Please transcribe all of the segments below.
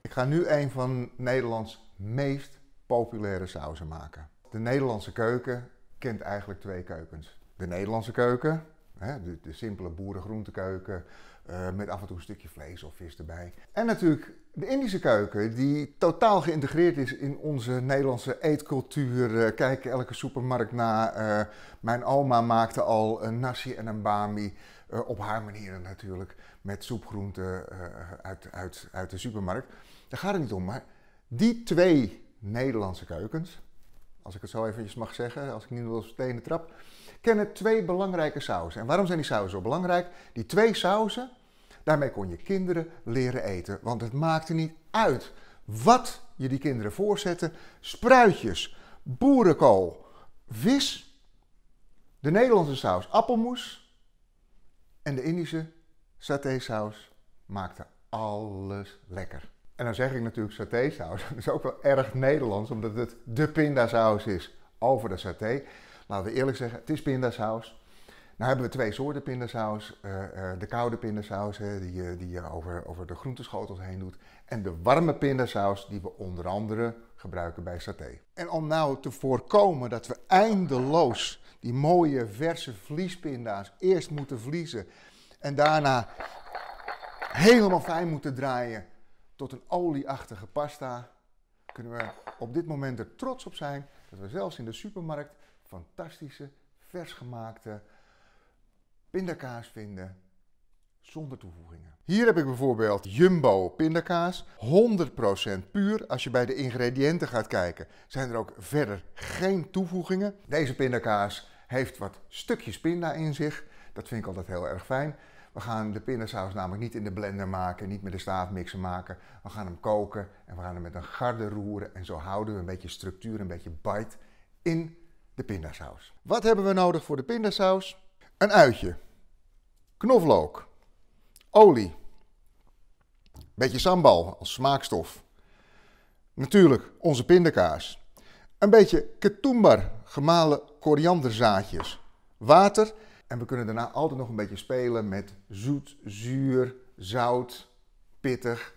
Ik ga nu een van Nederlands meest populaire sauzen maken. De Nederlandse keuken kent eigenlijk twee keukens. De Nederlandse keuken, de simpele boerengroentekeuken, met af en toe een stukje vlees of vis erbij. En natuurlijk de Indische keuken, die totaal geïntegreerd is in onze Nederlandse eetcultuur. Kijk elke supermarkt na. Mijn oma maakte al een nasi en een bami, op haar manier natuurlijk, met soepgroenten uit de supermarkt. Daar gaat het niet om, maar die twee Nederlandse keukens, als ik het zo eventjes mag zeggen, als ik niet op stenen trap, kennen twee belangrijke sauzen. En waarom zijn die sauzen zo belangrijk? Die twee sauzen, daarmee kon je kinderen leren eten. Want het maakte niet uit wat je die kinderen voorzette. Spruitjes, boerenkool, vis, de Nederlandse saus appelmoes en de Indische satésaus maakte alles lekker. En dan zeg ik natuurlijk satésaus. Dat is ook wel erg Nederlands, omdat het de pindasaus is over de saté. Laten we eerlijk zeggen, het is pindasaus. Nou hebben we twee soorten pindasaus. De koude pindasaus die je over de groenteschotels heen doet. En de warme pindasaus die we onder andere gebruiken bij saté. En om nou te voorkomen dat we eindeloos die mooie verse vliespinda's eerst moeten vliezen. En daarna helemaal fijn moeten draaien tot een olieachtige pasta, kunnen we op dit moment er trots op zijn dat we zelfs in de supermarkt fantastische, versgemaakte pindakaas vinden zonder toevoegingen. Hier heb ik bijvoorbeeld Jumbo pindakaas, 100% puur. Als je bij de ingrediënten gaat kijken, zijn er ook verder geen toevoegingen. Deze pindakaas heeft wat stukjes pinda in zich. Dat vind ik altijd heel erg fijn. We gaan de pindasaus namelijk niet in de blender maken, niet met de staafmixer maken. We gaan hem koken en we gaan hem met een garde roeren. En zo houden we een beetje structuur, een beetje bite in de pindasaus. Wat hebben we nodig voor de pindasaus? Een uitje, knoflook, olie, een beetje sambal als smaakstof. Natuurlijk onze pindakaas. Een beetje ketumbar, gemalen korianderzaadjes, water. En we kunnen daarna altijd nog een beetje spelen met zoet, zuur, zout, pittig.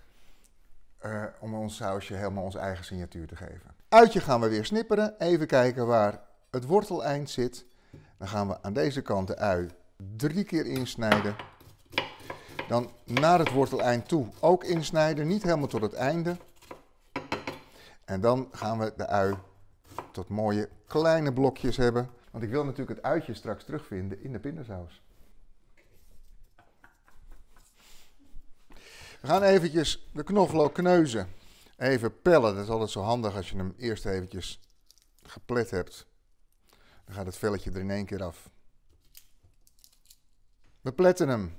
Om ons sausje helemaal onze eigen signatuur te geven. Uitje gaan we weer snipperen. Even kijken waar het worteleind zit. Dan gaan we aan deze kant de ui 3 keer insnijden. Dan naar het worteleind toe ook insnijden. Niet helemaal tot het einde. En dan gaan we de ui tot mooie kleine blokjes hebben. Want ik wil natuurlijk het uitje straks terugvinden in de pindasaus. We gaan eventjes de knoflook kneuzen. Even pellen. Dat is altijd zo handig als je hem eerst eventjes geplet hebt. Dan gaat het velletje er in één keer af. We pletten hem.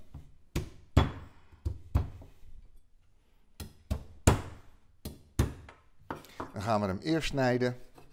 Dan gaan we hem eerst snijden.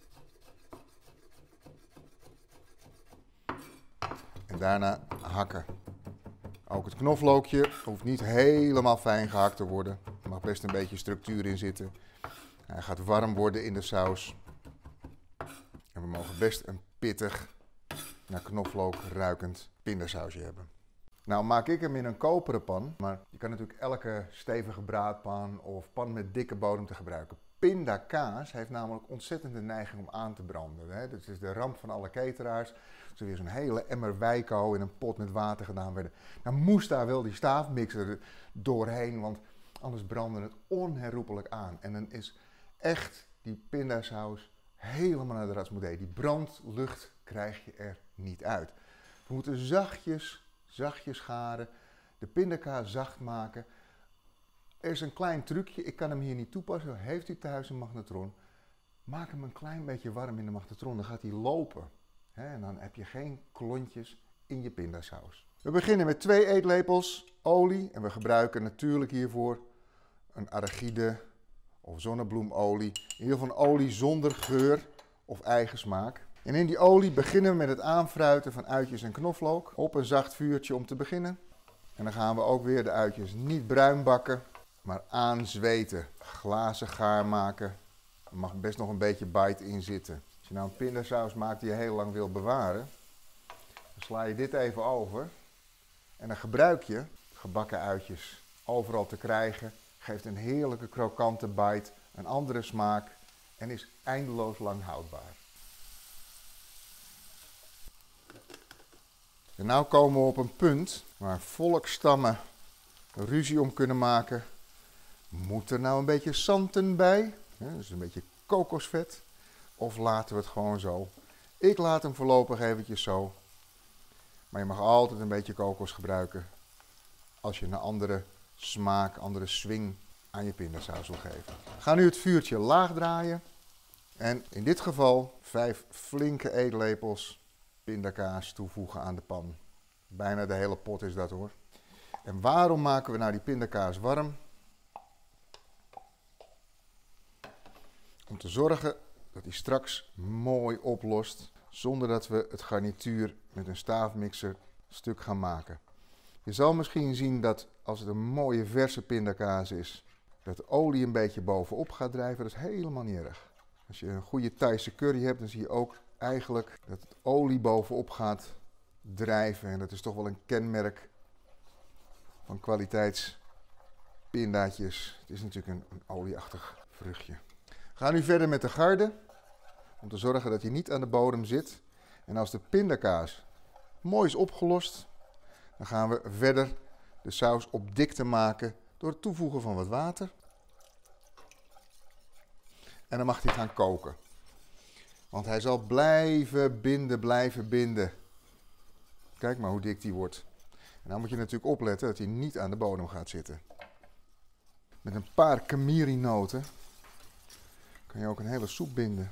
En daarna hakken. Ook het knoflookje hoeft niet helemaal fijn gehakt te worden. Er mag best een beetje structuur in zitten. Hij gaat warm worden in de saus. En we mogen best een pittig, naar knoflook ruikend pindasausje hebben. Nou maak ik hem in een koperen pan, maar je kan natuurlijk elke stevige braadpan of pan met dikke bodem te gebruiken. Pindakaas heeft namelijk ontzettend de neiging om aan te branden. Dat is de ramp van alle cateraars. Als er weer zo'n hele emmer wijko in een pot met water gedaan werden, dan moest daar wel die staafmixer doorheen, want anders brandde het onherroepelijk aan. En dan is echt die pindasaus helemaal naar de ratsmodee. Die brandlucht krijg je er niet uit. We moeten zachtjes garen, de pindakaas zacht maken. Er is een klein trucje, ik kan hem hier niet toepassen. Heeft u thuis een magnetron? Maak hem een klein beetje warm in de magnetron, dan gaat hij lopen. En dan heb je geen klontjes in je pindasaus. We beginnen met 2 eetlepels olie en we gebruiken natuurlijk hiervoor een arachide of zonnebloemolie. In ieder geval een olie zonder geur of eigen smaak. En in die olie beginnen we met het aanfruiten van uitjes en knoflook. Op een zacht vuurtje om te beginnen. En dan gaan we ook weer de uitjes niet bruin bakken, maar aanzweten. Glazen gaar maken. Er mag best nog een beetje bite in zitten. Als je nou een pindasaus maakt die je heel lang wil bewaren, dan sla je dit even over. En dan gebruik je gebakken uitjes overal te krijgen. geeft een heerlijke krokante bite, een andere smaak en is eindeloos lang houdbaar. En nu komen we op een punt waar volkstammen ruzie om kunnen maken. Moet er nou een beetje santen bij? Dus een beetje kokosvet. Of laten we het gewoon zo? Ik laat hem voorlopig eventjes zo. Maar je mag altijd een beetje kokos gebruiken als je een andere smaak, andere swing aan je pindasaus wil geven. Ga nu het vuurtje laag draaien. En in dit geval 5 flinke eetlepels pindakaas toevoegen aan de pan. Bijna de hele pot is dat hoor. En waarom maken we nou die pindakaas warm? Om te zorgen dat hij straks mooi oplost, zonder dat we het garnituur met een staafmixer stuk gaan maken. Je zal misschien zien dat als het een mooie verse pindakaas is, dat de olie een beetje bovenop gaat drijven. Dat is helemaal niet erg. Als je een goede Thaise curry hebt, dan zie je ook eigenlijk dat het olie bovenop gaat drijven. En dat is toch wel een kenmerk van kwaliteitspindaatjes. Het is natuurlijk een olieachtig vruchtje. We gaan nu verder met de garde. Om te zorgen dat hij niet aan de bodem zit. En als de pindakaas mooi is opgelost, dan gaan we verder de saus op dikte maken door het toevoegen van wat water. En dan mag hij gaan koken. Want hij zal blijven binden. Kijk maar hoe dik die wordt. En dan moet je natuurlijk opletten dat hij niet aan de bodem gaat zitten. Met een paar kamiri-noten kan je ook een hele soep binden.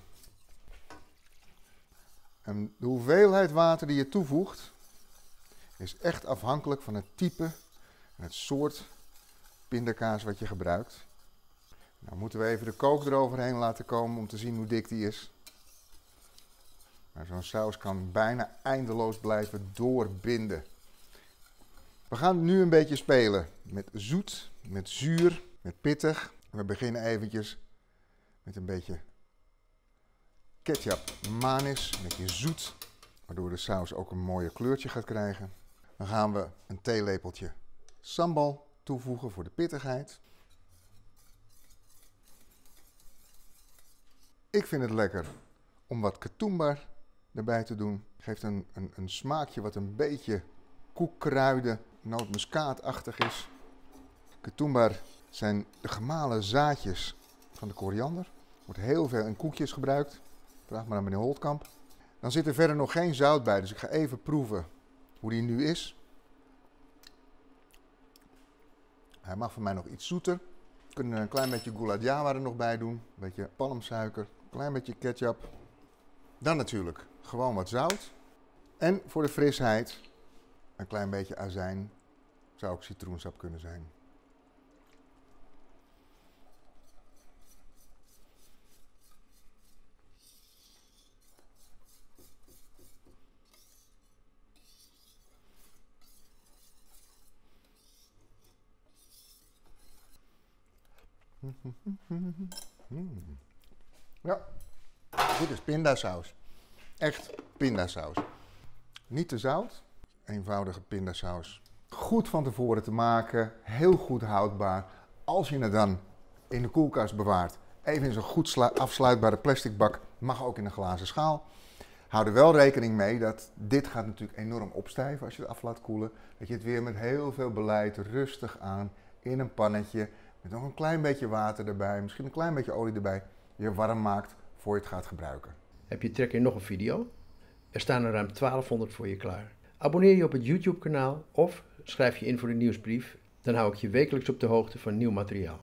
En de hoeveelheid water die je toevoegt is echt afhankelijk van het type en het soort pindakaas wat je gebruikt. Nou moeten we even de kook eroverheen laten komen om te zien hoe dik die is. Maar zo'n saus kan bijna eindeloos blijven doorbinden. We gaan nu een beetje spelen met zoet, met zuur, met pittig. We beginnen eventjes met een beetje ketchup manis, een beetje zoet, waardoor de saus ook een mooie kleurtje gaat krijgen. Dan gaan we een theelepeltje sambal toevoegen voor de pittigheid. Ik vind het lekker om wat ketumbar erbij te doen. Geeft een smaakje wat een beetje koekkruiden, nootmuskaatachtig is. Ketumbar zijn de gemalen zaadjes van de koriander. Wordt heel veel in koekjes gebruikt. Vraag maar aan meneer Holtkamp. Dan zit er verder nog geen zout bij, dus ik ga even proeven hoe die nu is. Hij mag voor mij nog iets zoeter. We kunnen een klein beetje gulad Jawa er nog bij doen. Een beetje palmsuiker, een klein beetje ketchup. Dan natuurlijk gewoon wat zout. En voor de frisheid een klein beetje azijn. Zou ook citroensap kunnen zijn. Ja, dit is pindasaus. Echt pindasaus. Niet te zout, eenvoudige pindasaus. Goed van tevoren te maken, heel goed houdbaar. Als je het dan in de koelkast bewaart, even in zo'n goed afsluitbare plastic bak, mag ook in een glazen schaal. Hou er wel rekening mee dat dit gaat natuurlijk enorm opstijven als je het af laat koelen. Dat je het weer met heel veel beleid rustig aan in een pannetje, met nog een klein beetje water erbij, misschien een klein beetje olie erbij, weer warm maakt voor je het gaat gebruiken. Heb je trek in nog een video? Er staan er ruim 1200 voor je klaar. Abonneer je op het YouTube kanaal of schrijf je in voor de nieuwsbrief. Dan hou ik je wekelijks op de hoogte van nieuw materiaal.